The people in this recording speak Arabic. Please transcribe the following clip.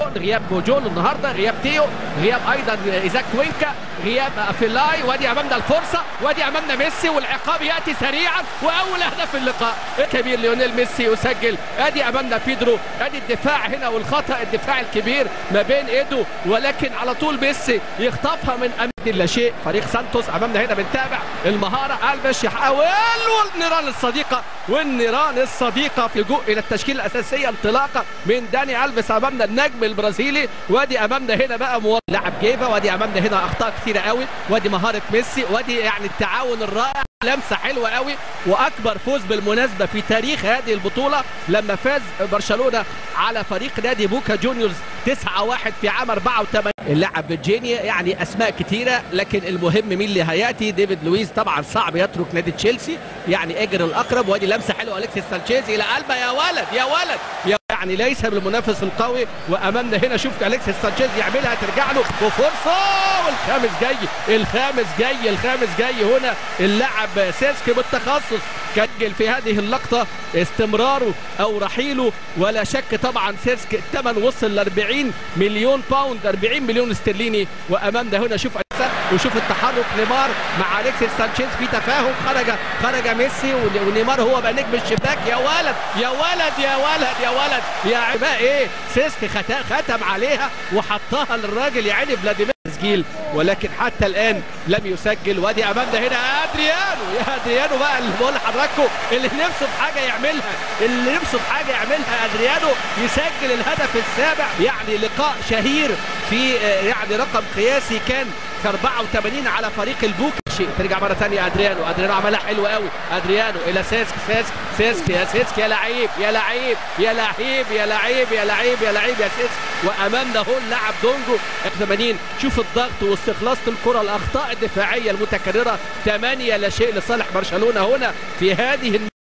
غياب بوجول النهارده، غياب تيو، غياب ايضا ايزاك كوينكا، غياب فيلاي. وادي امامنا الفرصه، وادي امامنا ميسي، والعقاب ياتي سريعا، واول اهداف اللقاء الكبير ليونيل ميسي يسجل. ادي امامنا بيدرو، ادي الدفاع هنا والخطا الدفاع الكبير ما بين ايدو، ولكن على طول ميسي يخطفها من امام لا شيء. فريق سانتوس امامنا هنا بنتابع المهاره، البش يحاول، والنيران الصديقه، والنيران الصديقه في لجوء الى التشكيله الاساسيه، انطلاقه من داني الفيس امامنا النجم البرازيلي. وادي امامنا هنا بقى لاعب جيفا، وادي امامنا هنا اخطاء كثيره قوي، وادي مهاره ميسي، وادي يعني التعاون الرائع، لمسه حلوه قوي. واكبر فوز بالمناسبه في تاريخ هذه البطوله لما فاز برشلونه على فريق نادي بوكا جونيورز 9-1 في عام 84. اللاعب فيرجينيا، يعني اسماء كثيره، لكن المهم مين اللي هياتي. ديفيد لويز طبعا صعب يترك نادي تشيلسي، يعني اجر الاقرب. وادي لمسه حلوه اليكسيس سانشيز الى قلبه، يا ولد يا ولد يعني ليس بالمنافس القوي. وامامنا هنا شوف اليكسيس سانشيز يعملها، ترجع له وفرصه، والخامس جاي، الخامس جاي هنا اللاعب سيسكي بالتخصص. سجل في هذه اللقطه استمراره او رحيله ولا شك. طبعا سيسكي الثمن وصل ل 40 مليون باوند، 40 مليون استرليني. وامامنا هنا شوف وشوف التحرك نيمار مع اليكسيس سانشيز في تفاهم، خرج ميسي ونيمار هو بقى نجم الشباك. يا ولد يا ولد يا ولد يا ولد يا عباء ايه، سيسكي ختم عليها وحطها للراجل يا عيني فلاديمير تسجيل، ولكن حتى الان لم يسجل. وادي امامنا هنا ادريانو، يا ادريانو بقى اللي بقول لحضراتكم اللي نفسه في حاجه يعملها، ادريانو يسجل الهدف السابع. يعني لقاء شهير في يعني رقم قياسي كان 84 على فريق البوكا. ترجع مره ثانيه ادريانو عملها حلوه قوي، ادريانو الى سيسكي يا سيسكي، يا لعيب يا سيسكي. وامامنا هو اللاعب دونجو 80. شوف الضغط واستخلاص الكره، الاخطاء الدفاعيه المتكرره، 8-0 لصالح برشلونه هنا في هذه